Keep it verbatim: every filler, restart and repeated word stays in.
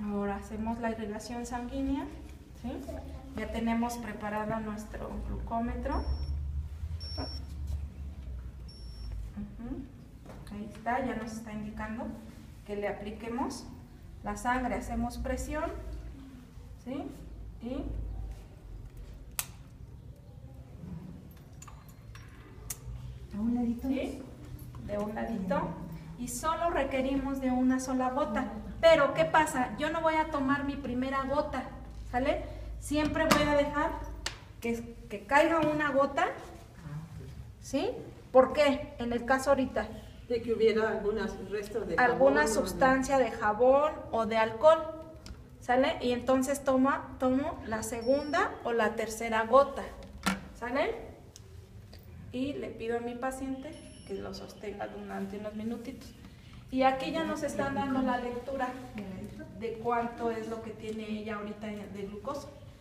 Ahora hacemos la irrigación sanguínea, ¿sí? Ya tenemos preparado nuestro glucómetro. Uh-huh. Ahí está, ya nos está indicando que le apliquemos la sangre. Hacemos presión, ¿sí? Y ¿a un ladito? ¿sí? De un ladito. Y solo requerimos de una sola gota. Pero, ¿qué pasa? Yo no voy a tomar mi primera gota, ¿sale? Siempre voy a dejar que, que caiga una gota, ¿sí? ¿Por qué? En el caso ahorita. De que hubiera algunos restos de alguna jabón, sustancia de jabón o de alcohol, ¿sale? Y entonces toma, tomo la segunda o la tercera gota, ¿sale? Y le pido a mi paciente que lo sostenga durante unos minutitos. Y aquí ya nos están dando la lectura de cuánto es lo que tiene ella ahorita de glucosa.